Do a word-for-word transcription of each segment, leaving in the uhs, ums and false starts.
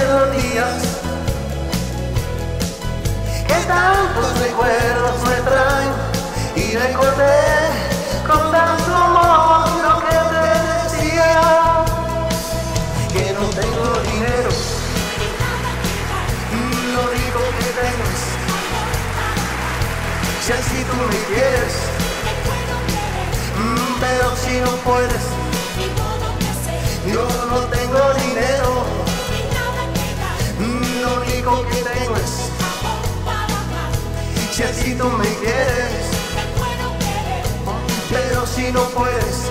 melodías que tantos recuerdos me traen, y recordé con tanto amor lo que te decía, que no tengo dinero, lo único que tengo es, si así tú me quieres, pero si no puedes, yo no tengo dinero, lo único que tengo es, si así tú me quieres, pero si no puedes,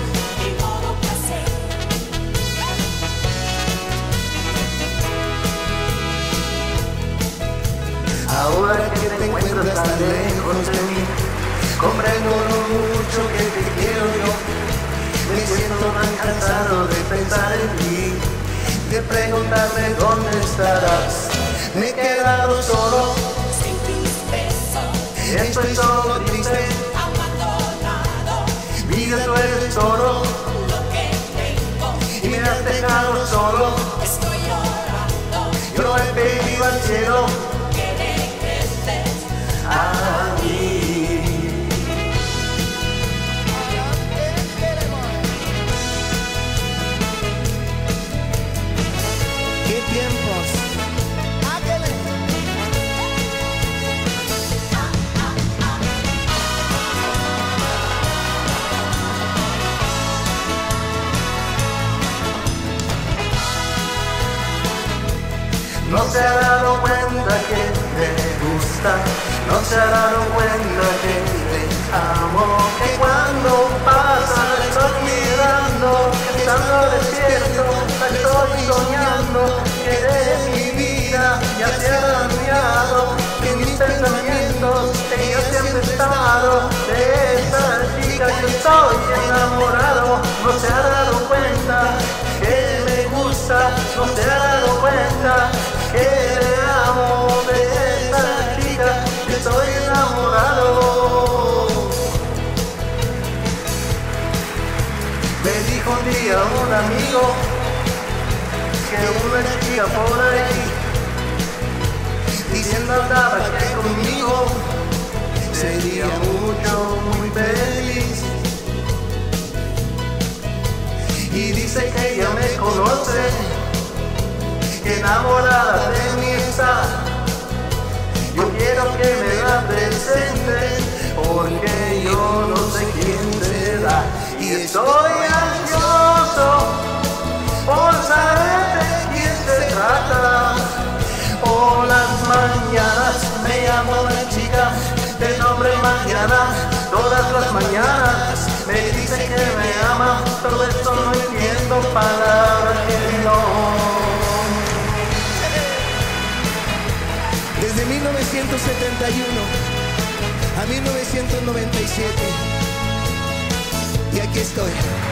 ahora que te encuentras tan lejos de mí, comprendo lo mucho que te quiero yo. Me siento tan cansado de pensar en ti, de preguntarme dónde estarás. Me he quedado solo, sin tus besos, estoy solo, triste, abandonado. Vida, tú eres solo, Lo que tengo, y me has dejado solo. estoy llorando. Yo he pedido al cielo Que regreses a mí. ¿Qué tiempos? No se ha dado cuenta que te gusta, no se ha dado cuenta que te amo, que cuando pasa le estoy mirando, estando despierto, la estoy soñando, que de mi vida ya se ha dañado, que en mis pensamientos ella siempre ha estado, de esa chica yo estoy enamorado, no se ha dado cuenta que me gusta, no se ha dado cuenta que le amo, de esa chica que estoy enamorado. Me dijo un día un amigo que una chica por ahí diciendo andaba que conmigo sería mucho, muy feliz, y dice que ella me conoce, que enamorada de mí está. Yo quiero que me la presente, porque yo no sé quién será, y estoy ansioso por saber de quién se trata. Por las mañanas me llama una chica de nombre Mañana, todas las mañanas me dice que me ama, todo esto no entiendo palabras que no. Desde mil novecientos setenta y uno a mil novecientos noventa y siete, y aquí estoy.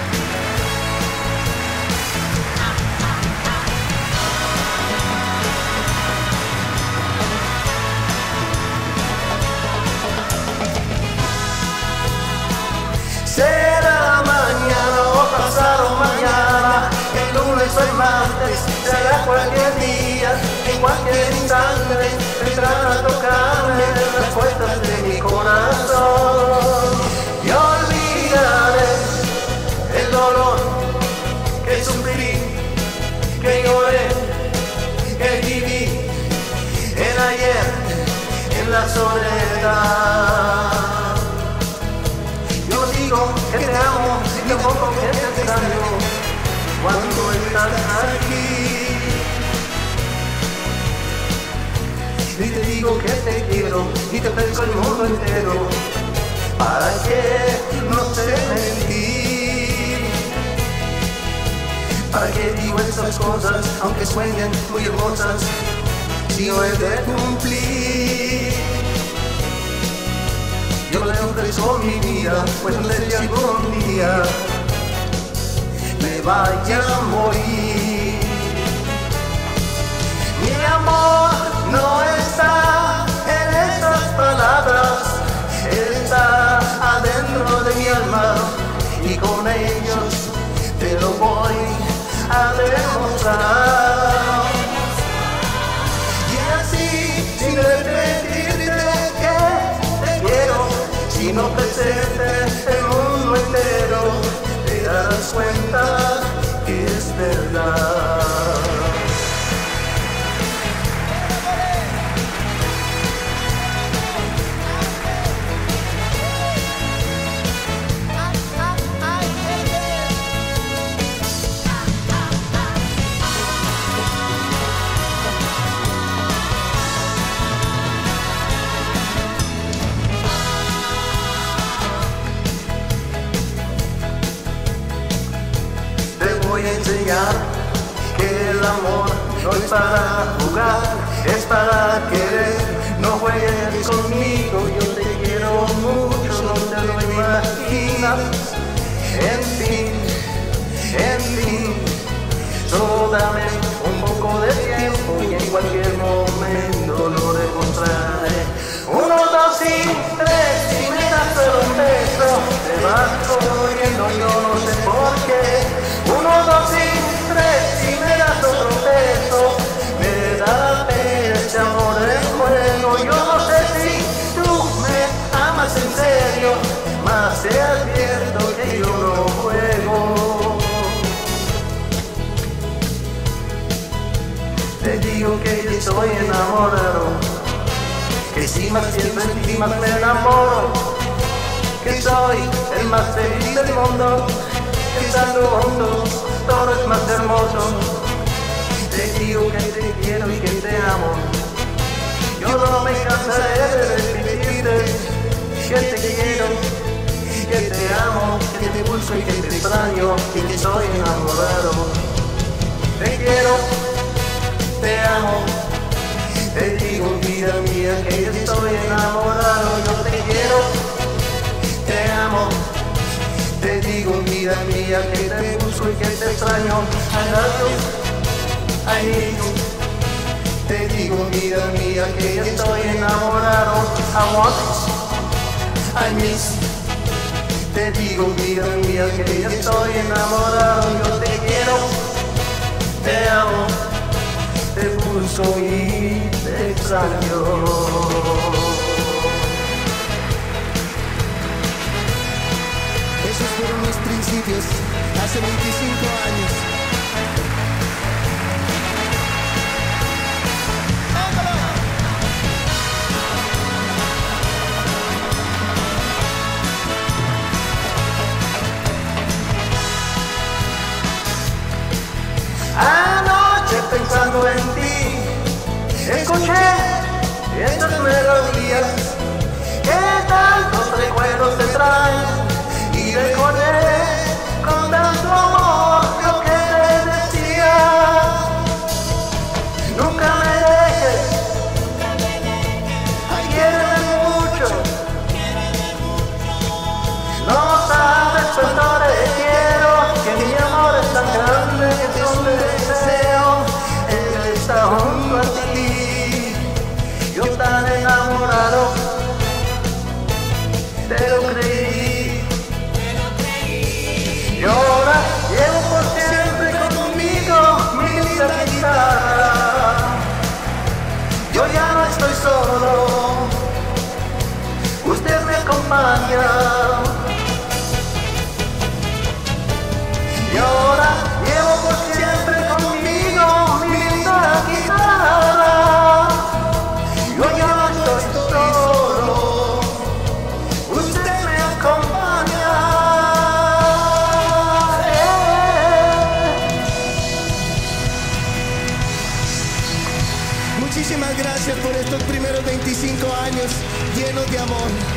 Será mañana o pasado mañana, el lunes o el martes, será cualquier día, en cualquier instante, vendrán a tocarme las puertas de mi corazón. Y olvidaré el dolor que sufrí, que lloré, que viví el ayer en la soledad. Digo que te amo y un poco que te extraño cuando estás aquí, y te digo que te quiero y te ofrezco el mundo entero, para que no sé mentir, para que digo esas cosas aunque suenen muy hermosas, si no es de cumplir. Yo le ofrezco mi vida, pues no sé si algún día me vaya a morir. Mi amor no está en esas palabras, está adentro de mi alma, y con ellos te lo voy a demostrar. no presentes el mundo entero, te darás cuenta que es verdad. Voy a enseñar que el amor no es para jugar, es para querer. No juegues conmigo, yo te quiero mucho, no te lo imaginas. En fin, en fin, solo dame un poco de tiempo y en cualquier momento lo demostraré. Uno, dos y tres, y me das un beso, te vas corriendo, yo no sé por qué. Uno, dos y tres, y me das otro beso, me da pena ese amor en juego. Yo no sé si tú me amas en serio, mas te advierto que yo no juego. Te digo que yo estoy enamorado, que si más pienso en ti más me enamoro, que soy el más feliz del mundo. Estando juntos, todo es más hermoso. Te digo que te quiero y que te amo. Yo no me cansaré de repetirte que te quiero, que te amo, que te busco y que te extraño y que estoy enamorado. Te quiero, te amo, te digo vida mía que yo estoy enamorado. Yo te quiero, te amo, te digo vida mía que te busco y que te extraño. I love you, I need you. Te digo vida mía que yo estoy enamorado. I want it, I miss. Te digo vida mía que yo estoy enamorado. Yo te quiero, te amo, te busco y te extraño. Esos fueron mis principios hace veinticinco años. Anoche pensando en ti, escuché estas melodías que tantos recuerdos te traen. Y recordé con tanto amor lo que te decía. Nunca me dejes, quiéreme mucho. No sabes cuánto te quiero, que mi amor es tan grande que es un deseo. Él está junto a ti, yo tan enamorado, te lo creí. Y ahora llevo por siempre conmigo mi linda guitarra. Yo ya no estoy solo, usted me acompaña. Y ahora llevo por siempre conmigo mi linda guitarra. Yo ya no estoy solo, usted me acompaña. Muchísimas gracias por estos primeros veinticinco años llenos de amor.